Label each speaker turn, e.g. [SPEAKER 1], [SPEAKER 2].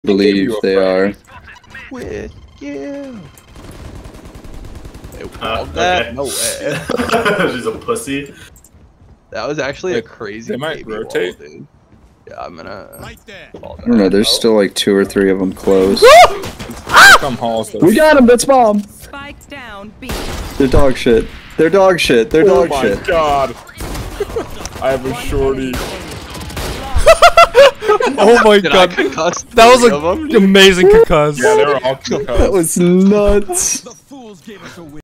[SPEAKER 1] believe they are.
[SPEAKER 2] With you.
[SPEAKER 3] Okay.
[SPEAKER 2] No way.
[SPEAKER 3] She's a pussy.
[SPEAKER 2] That was actually a crazy.
[SPEAKER 4] They might
[SPEAKER 2] KB
[SPEAKER 4] rotate.
[SPEAKER 2] wall, dude. Yeah, I'm gonna.
[SPEAKER 5] Right there.
[SPEAKER 1] I don't know, there's still like 2 or 3 of them close.
[SPEAKER 4] Come halls.
[SPEAKER 1] We got him, that's bomb!
[SPEAKER 6] Spike down, B.
[SPEAKER 1] They're dog shit. They're dog shit. They're
[SPEAKER 4] Oh
[SPEAKER 1] dog
[SPEAKER 4] my
[SPEAKER 1] shit.
[SPEAKER 4] god. I have a shorty.
[SPEAKER 7] Oh my
[SPEAKER 2] Did I
[SPEAKER 7] god.
[SPEAKER 2] concuss
[SPEAKER 7] That was
[SPEAKER 2] 3 of them?
[SPEAKER 7] an amazing concuss.
[SPEAKER 4] Yeah, they were all concussed.
[SPEAKER 1] That was nuts.
[SPEAKER 5] The fools gave us a win.